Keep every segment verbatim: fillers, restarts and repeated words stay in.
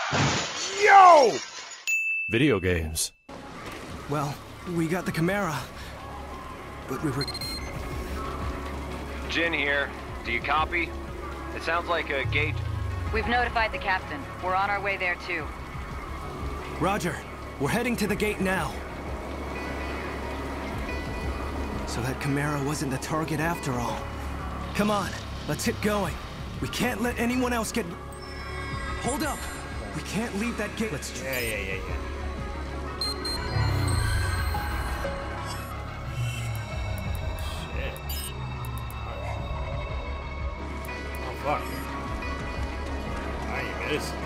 Yo! Video games. Well, we got the Chimera, but we were... Jin here. Do you copy? It sounds like a gate... We've notified the captain. We're on our way there, too. Roger. We're heading to the gate now. So that Chimera wasn't the target after all. Come on, let's get going. We can't let anyone else get... Hold up! We can't leave that gate. Let's... Yeah, yeah, yeah, yeah. Shit. Oh, fuck. Alright, you guys.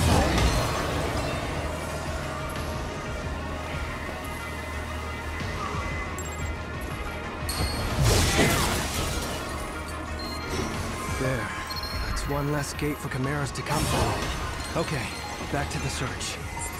There. That's one less gate for Chimeras to come through. Okay, back to the search.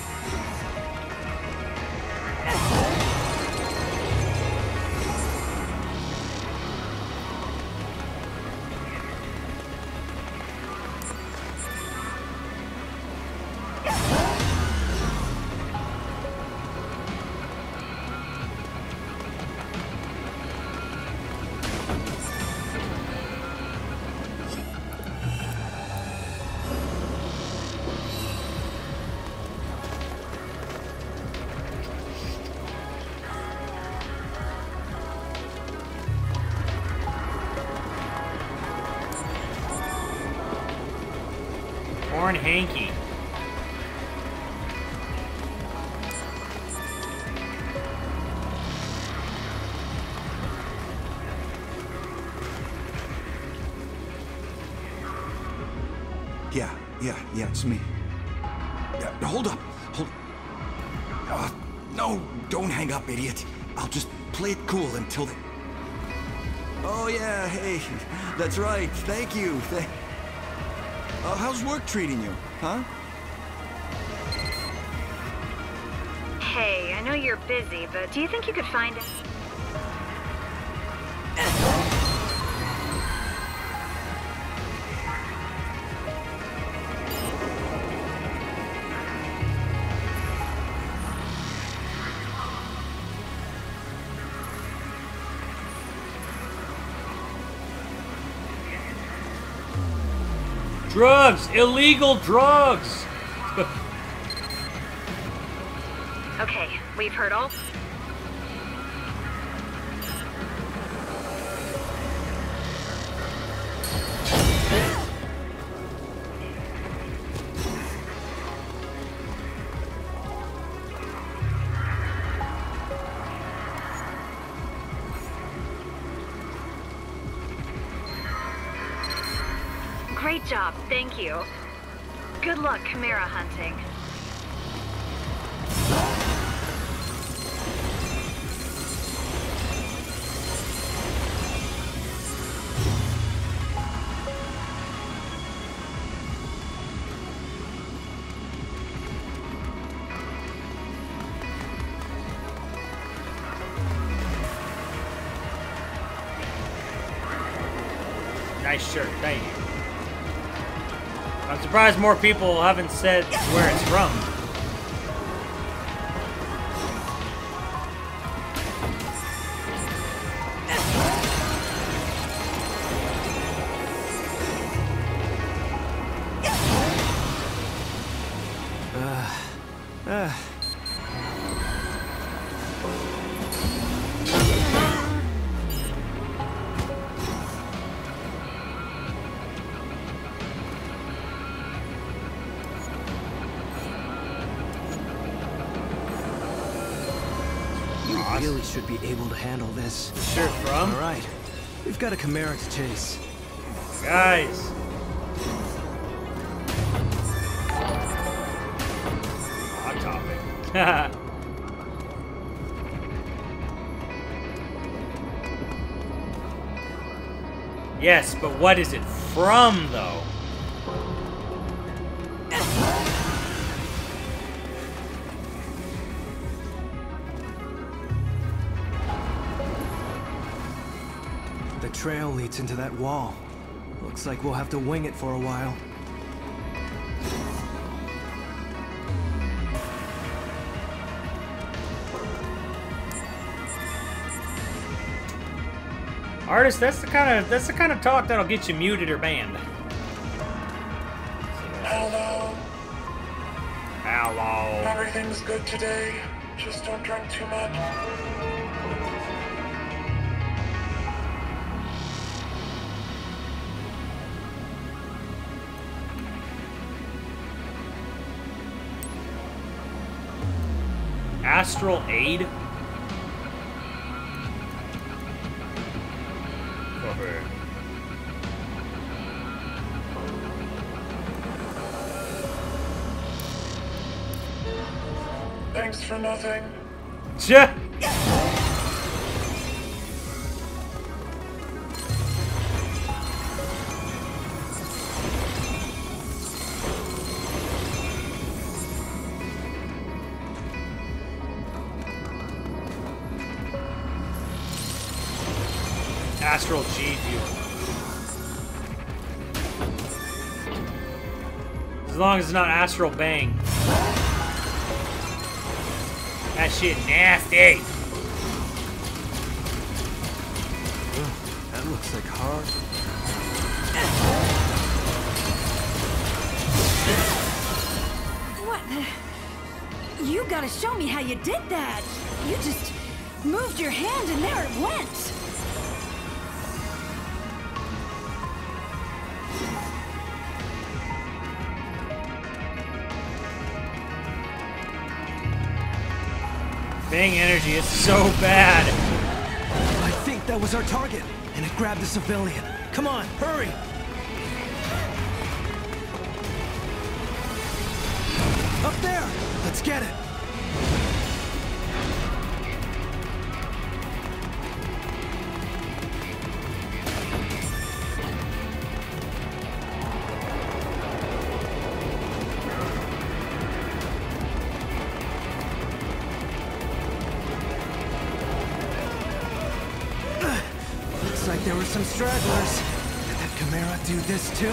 Corn hanky. Yeah, yeah, yeah, it's me. Yeah, hold up, hold... Uh, no, don't hang up, idiot. I'll just play it cool until the... Oh yeah, hey, that's right, thank you, thank... Uh, how's work treating you, huh? Hey, I know you're busy, but do you think you could find it? Drugs! Illegal drugs! Okay, we've heard all. Great job, thank you. Good luck Chimera hunting. Nice shirt, thank you. I'm surprised more people haven't said where it's from. Uh, uh. We really should be able to handle this. Sure, from? All right, we've got a Chimera to chase. Guys. Hot topic. Yes, but what is it from, though? The trail leads into that wall. Looks like we'll have to wing it for a while. Artist, that's the kind of that's the kind of talk that'll get you muted or banned. Hello. Hello. Everything's good today. Just don't drink too much. Astral Aid? Cover. Thanks for nothing. Yeah. Astral G fuel. As long as it's not Astral Bang. That shit nasty. That looks like hard. What? the- You gotta show me how you did that. You just moved your hand and there it went. Bang energy is so bad. I think that was our target, and it grabbed the civilian. Come on, hurry! Up there! Let's get it! Looks like there were some stragglers. Did that Chimera do this too?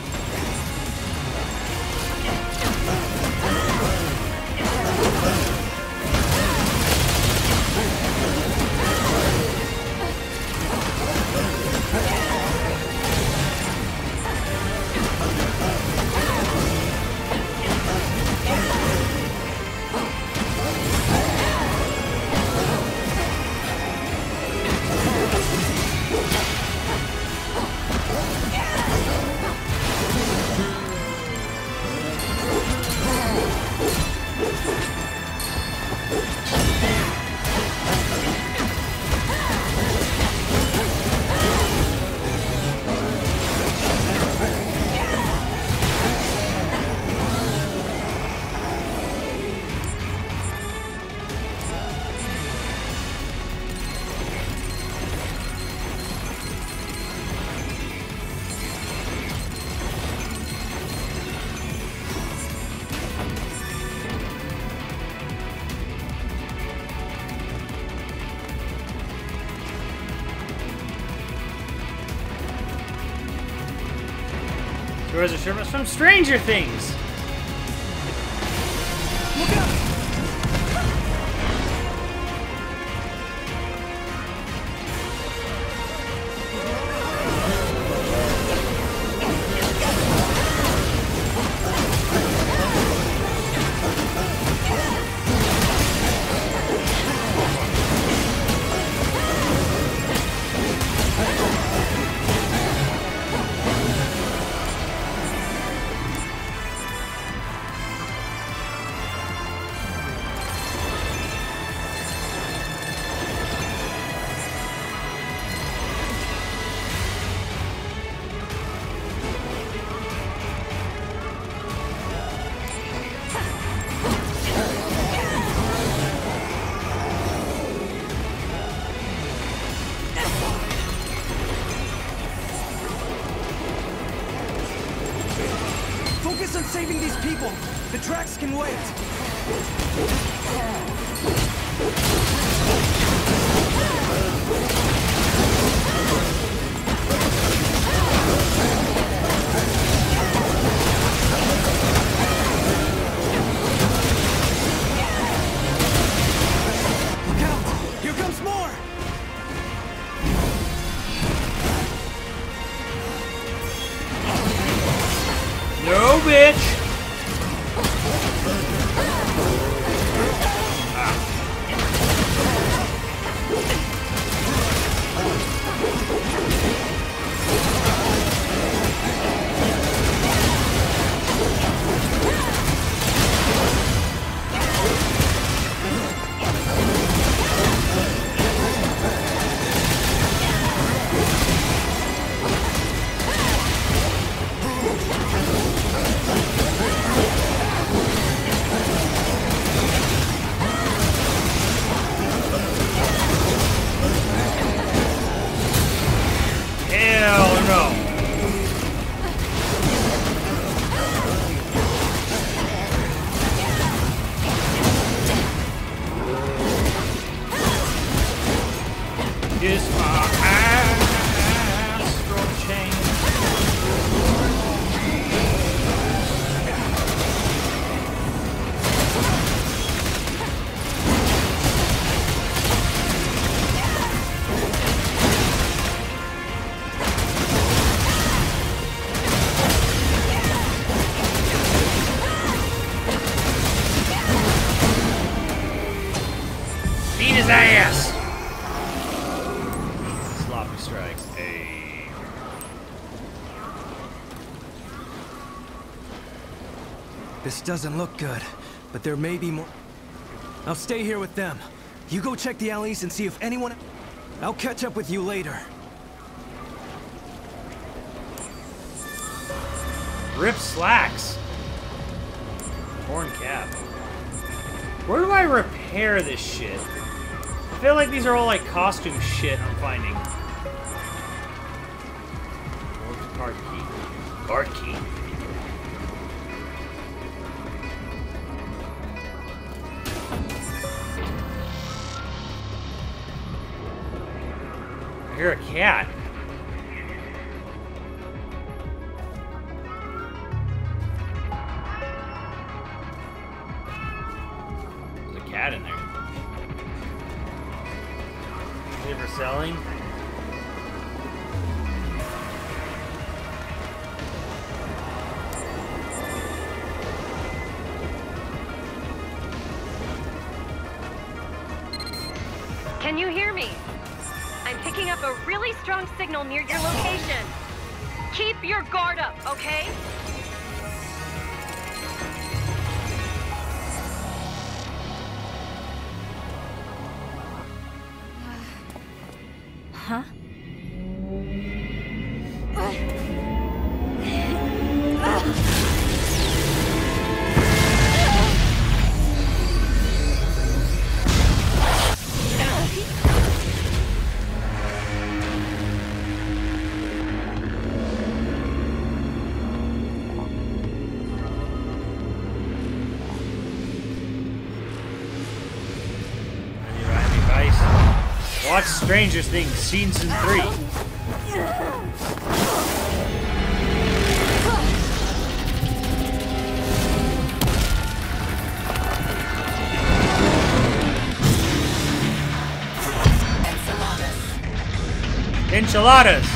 Yours are Sherman from Stranger Things. Look out! Focus on saving these people. The tracks can wait. Look out! Here comes more! his ass! Sloppy strikes. Hey. This doesn't look good, but there may be more. I'll stay here with them. You go check the alleys and see if anyone... I'll catch up with you later. Rip slacks. Torn cap. Where do I repair this shit? I feel like these are all like costume shit I'm finding. Where's card key? Card key. I hear a cat. There's a cat in there. Is it for selling? Can you hear me? I'm picking up a really strong signal near your location. Keep your guard up, okay? Huh? Watch Stranger Things season three. Enchiladas.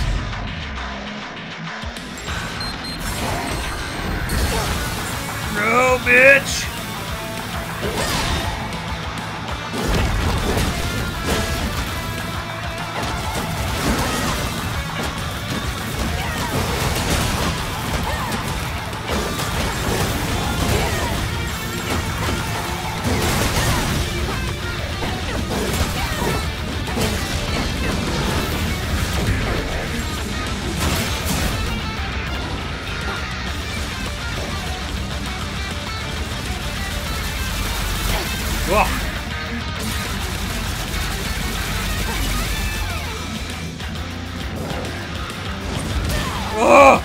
No, bitch. Whoa. Whoa.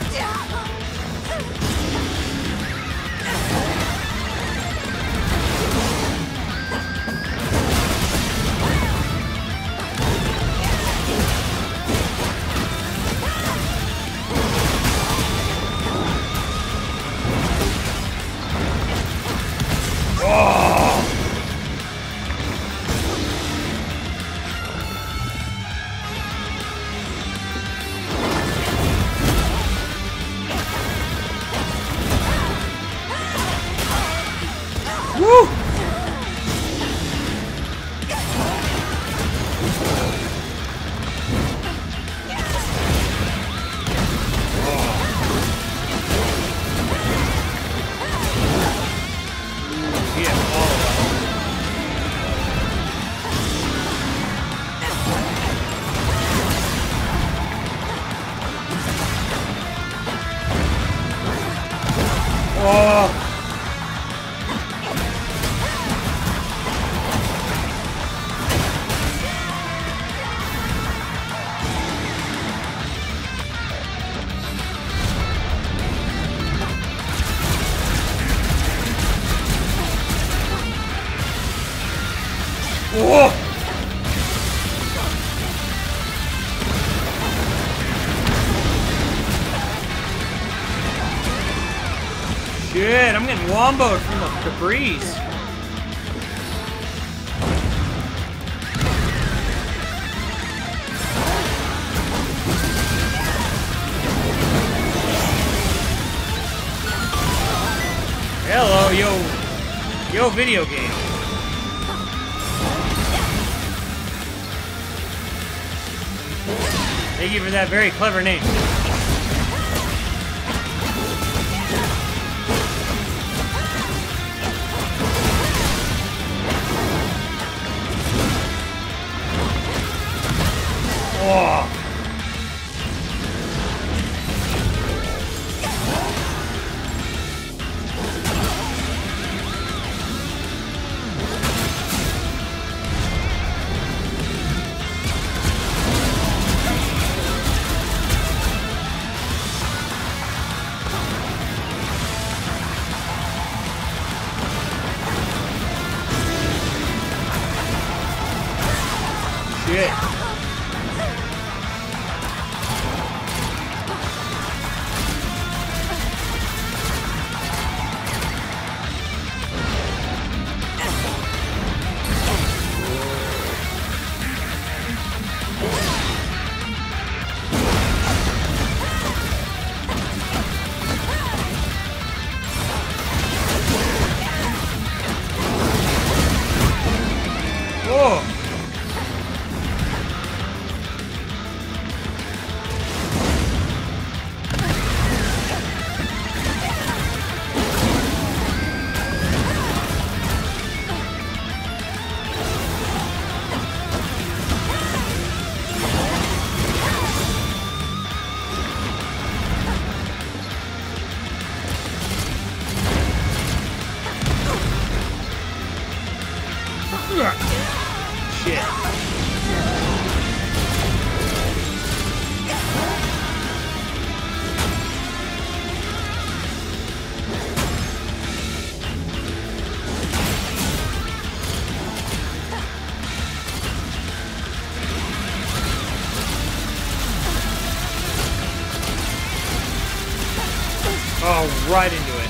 Woo! Oh! Whoa! Shit, I'm getting womboed from the, the breeze. Hello, yo. Yo, video game. Thank you for that very clever name. Oh. Shit. Whoa. Shit. Oh, right into it.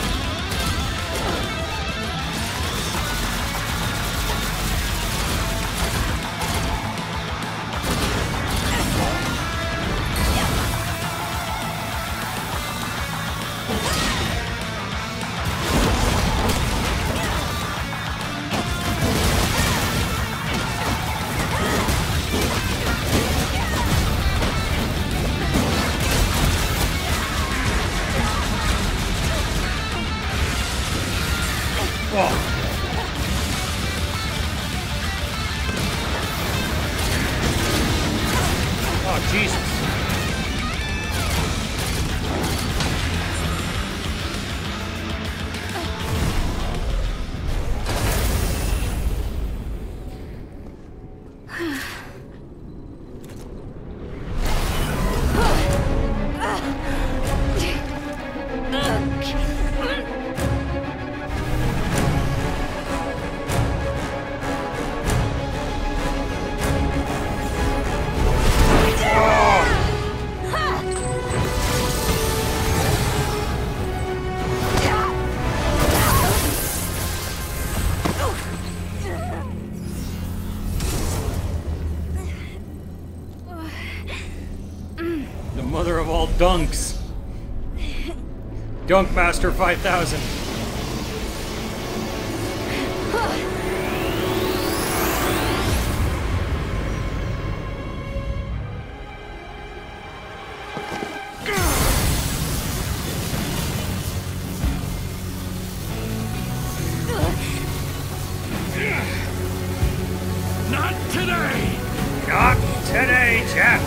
Oh, Jesus. Mother of all dunks. Dunkmaster five thousand. Not today! Not today, Jeff!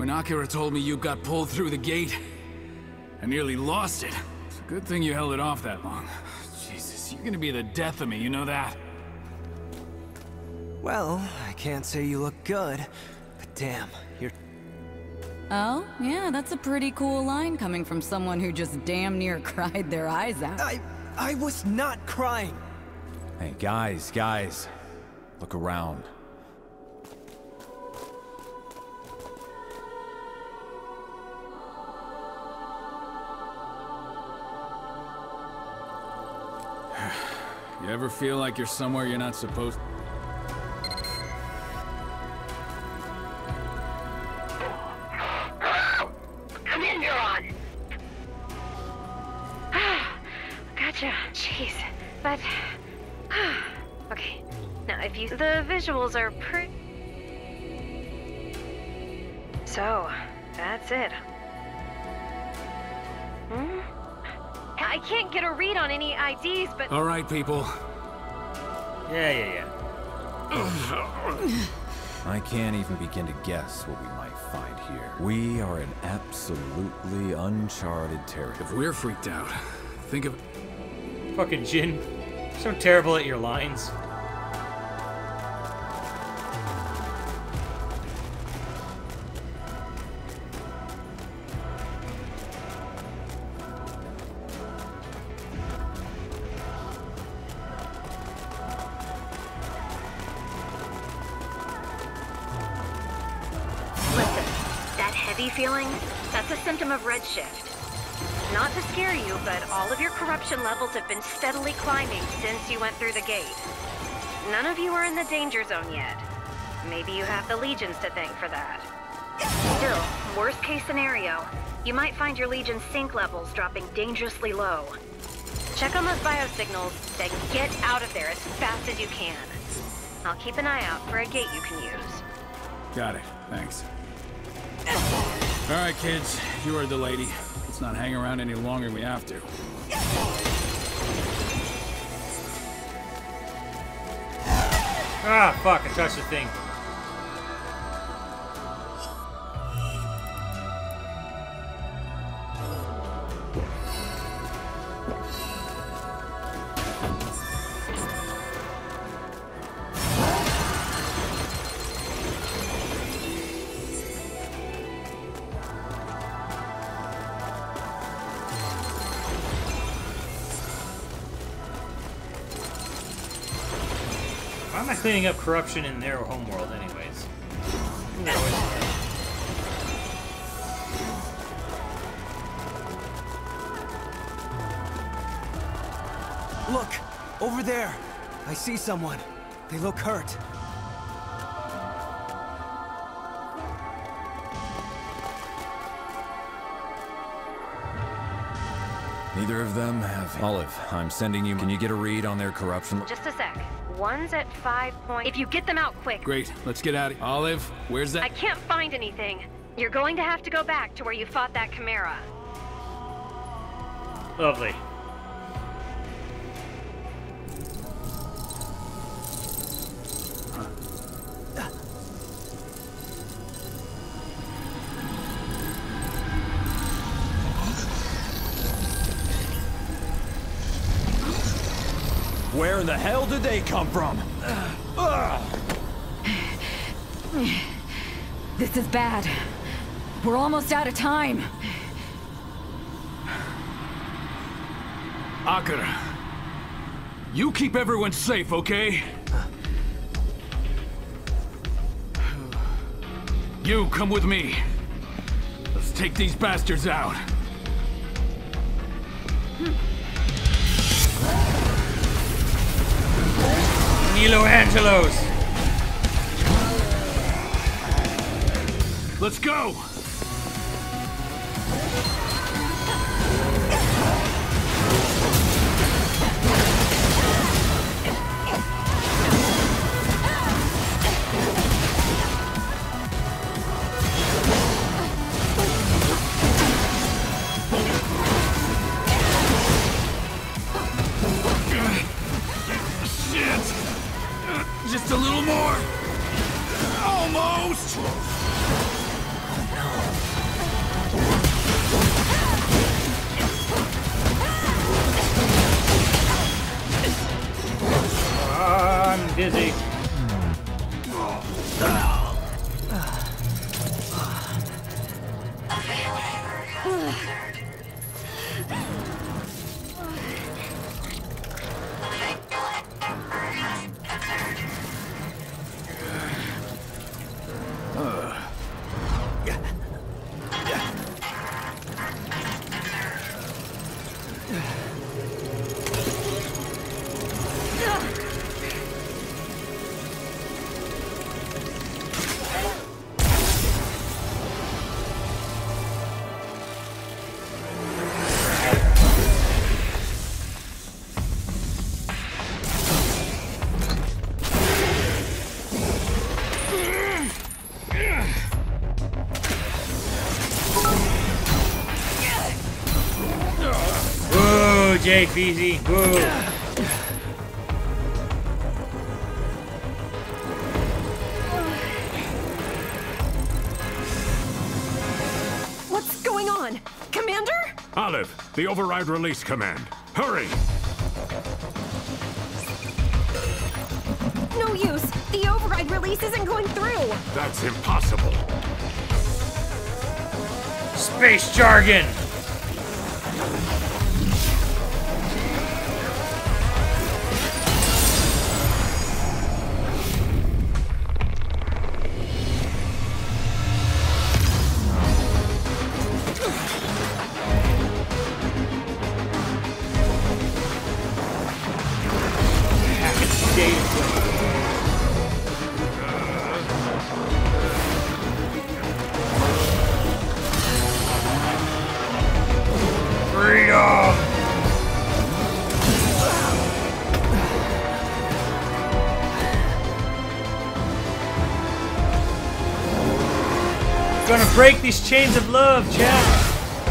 When Akira told me you got pulled through the gate, I nearly lost it. It's a good thing you held it off that long. Jesus, you're gonna be the death of me, you know that? Well, I can't say you look good, but damn, you're... Oh, yeah, that's a pretty cool line coming from someone who just damn near cried their eyes out. I... I was not crying! Hey, guys, guys. Look around. You ever feel like you're somewhere you're not supposed to? Come in, Neuron! Gotcha. Jeez. But... okay. Now, if you... The visuals are pretty... So, that's it. Hmm? I can't get a read on any I Ds, but... All right, people. Yeah, yeah, yeah. I can't even begin to guess what we might find here. We are in absolutely uncharted territory. If we're freaked out, think of... Fucking Jin. So terrible at your lines. Feeling? That's a symptom of redshift. Not to scare you, but all of your corruption levels have been steadily climbing since you went through the gate. None of you are in the danger zone yet. Maybe you have the Legions to thank for that. Still, worst case scenario, you might find your Legion sync levels dropping dangerously low. Check on those biosignals, then get out of there as fast as you can. I'll keep an eye out for a gate you can use. Got it. Thanks. All right, kids. You heard the lady. Let's not hang around any longer than we have to. Ah, fuck, I touched the thing. Why am I cleaning up corruption in their homeworld anyways? Look! Over there! I see someone. They look hurt. Neither of them have... Olive, I'm sending you... Can you get a read on their corruption? Just a sec. One's at five point... If you get them out quick... Great. Let's get out of here. Olive, where's that... I can't find anything. You're going to have to go back to where you fought that Chimera. Lovely. Where in the hell did they come from? This is bad. We're almost out of time. Akira, you keep everyone safe, okay? You come with me. Let's take these bastards out. Nilo Angelos. Let's go. Just a little more. Almost. Ah, I'm dizzy. Woo, Jake, easy. Woo. What's going on? Commander? Olive, the override release command. Hurry! No use. The override release isn't going through. That's impossible. Space jargon. Freedom! Gonna break these chains of love, chat.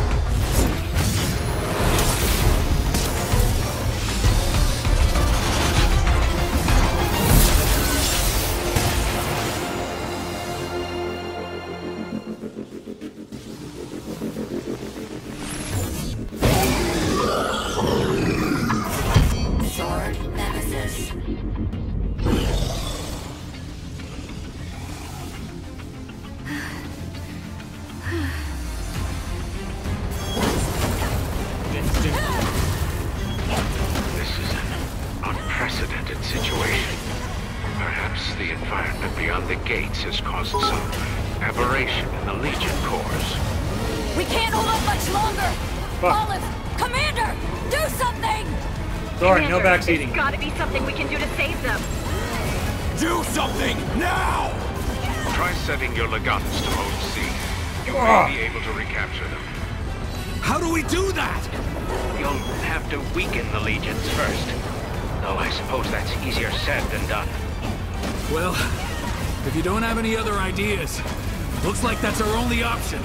There's gotta be something we can do to save them. Do something now! Try setting your Legans to mode C. You oh. may be able to recapture them. How do we do that? You'll have to weaken the legions first. Though I suppose that's easier said than done. Well, if you don't have any other ideas, looks like that's our only option.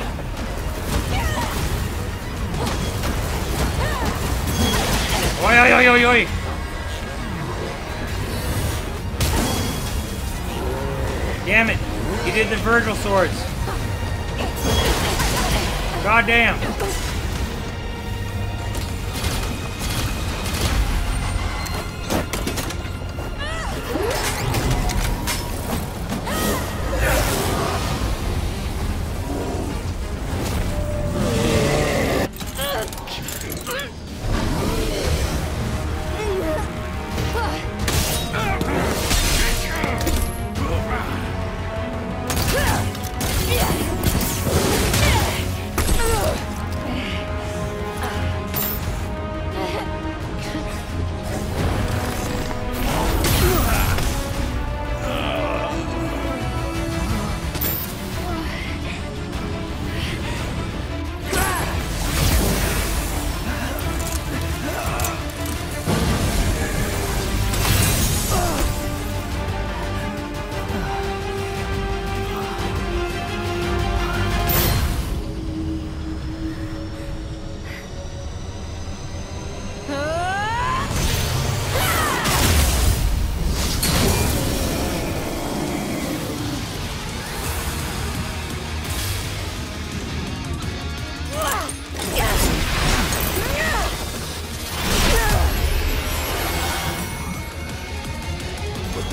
Oi, oi, oi, oi, oi! Damn it! He did the Virgil swords. God damn!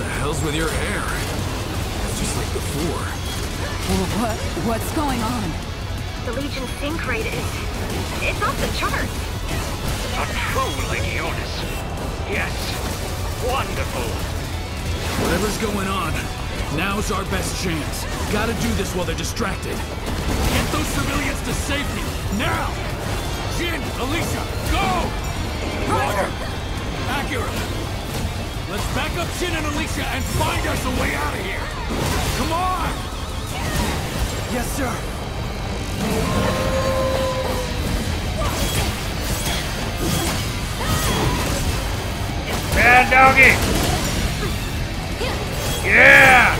the hell's with your hair? It's just like before. Well, what? What's going on? The Legion sync rate is... it's off the charts. A true Legionis. Yes. Wonderful. Whatever's going on, now's our best chance. Gotta do this while they're distracted. Get those civilians to safety, now! Jin, Alicia, go! Roger! Accurate. Let's back up Jin and Alicia and find us a way out of here! Come on! Yes, sir. Bad doggy! Yeah!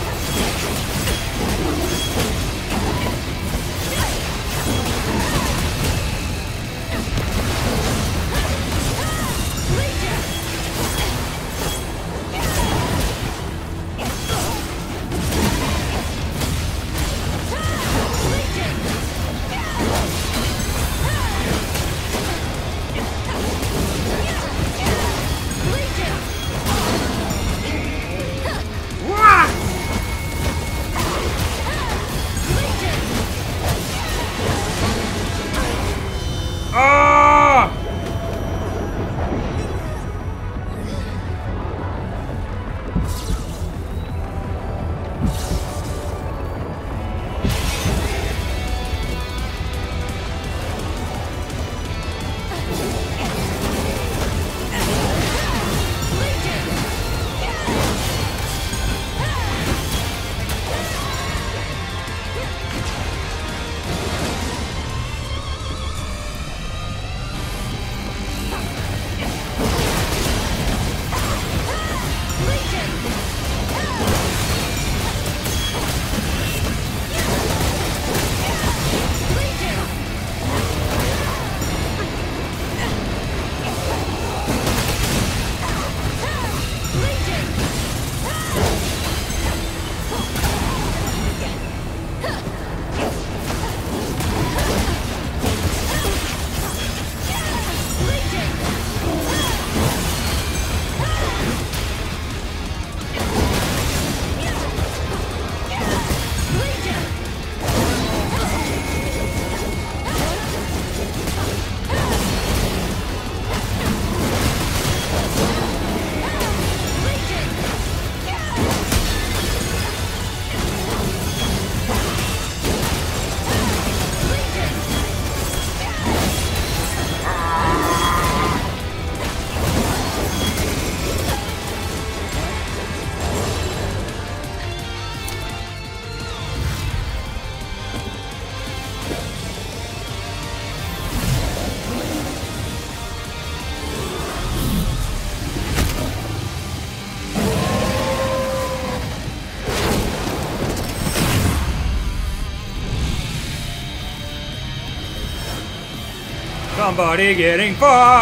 Somebody getting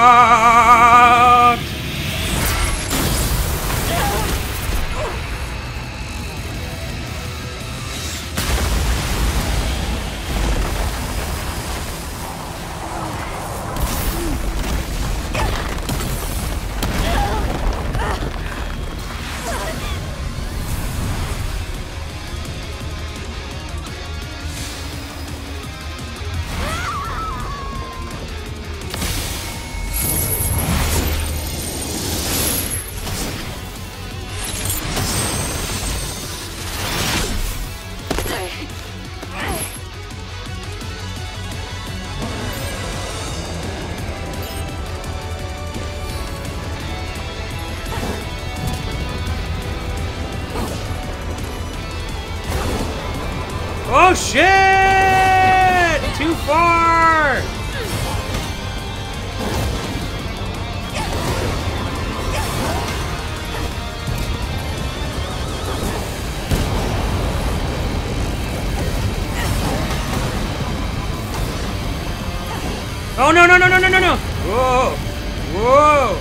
fucked! Oh shit! Too far! Oh no no no no no no no! Whoa! Whoa!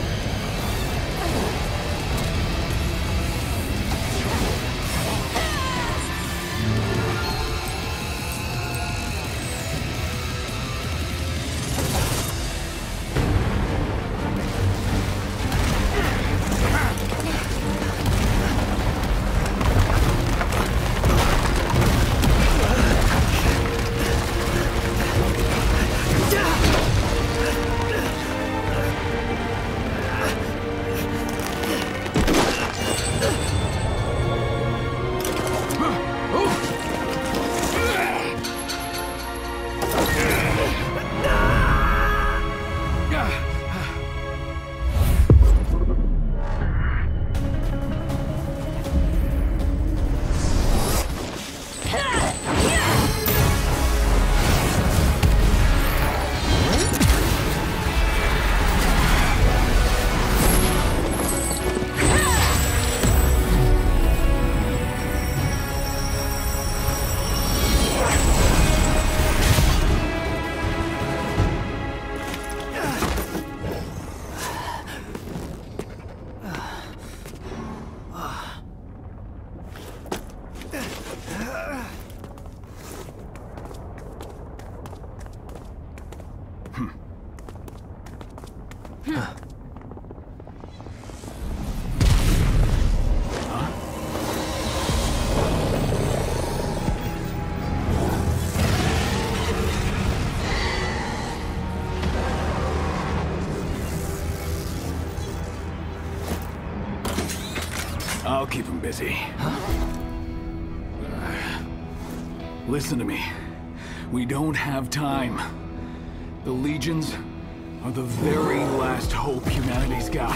I'll keep him busy. Huh? Uh, listen to me. We don't have time. The Legions are the very last hope humanity's got.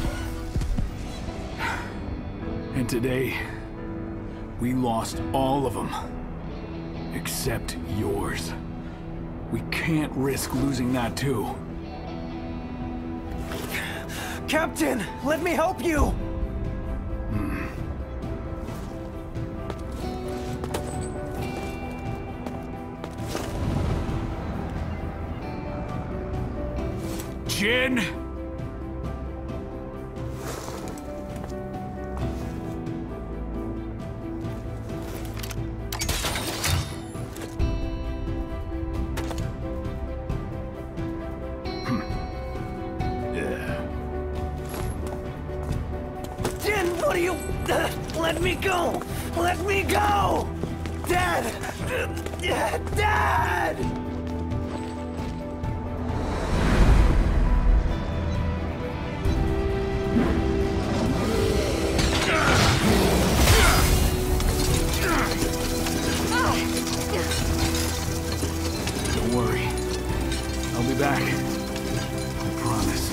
And today, we lost all of them. Except yours. We can't risk losing that too. Captain, let me help you! Hmm. Jin! What are you... Uh, let me go! Let me go! Dad! Uh, Dad! Don't worry. I'll be back. I promise.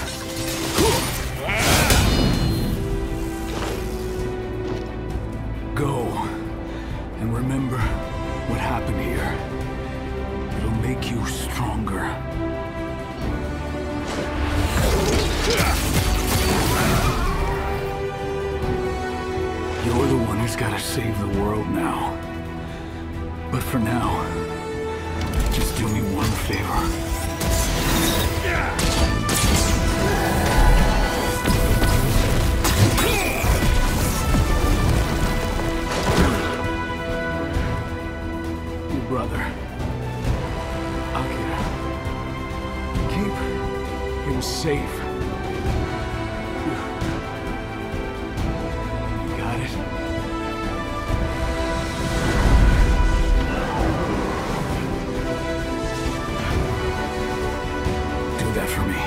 Go, and remember what happened here. It'll make you stronger. You're the one who's gotta save the world now. But for now, just do me one favor. Brother, Akira, keep him safe. You got it? Do that for me.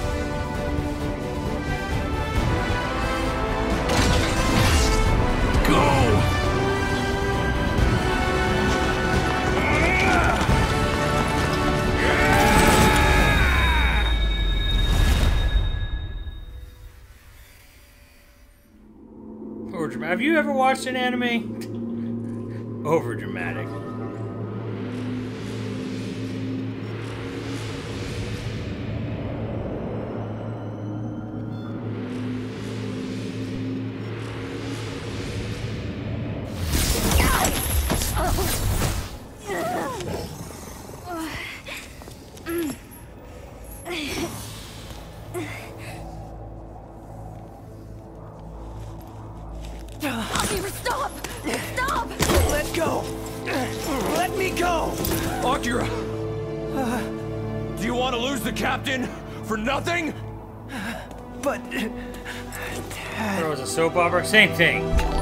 Have you ever watched an anime? Over dramatic. Stop! Stop! Let go! Let me go! Akira! Uh, Do you want to lose the captain for nothing? But... There was a soap opera, same thing.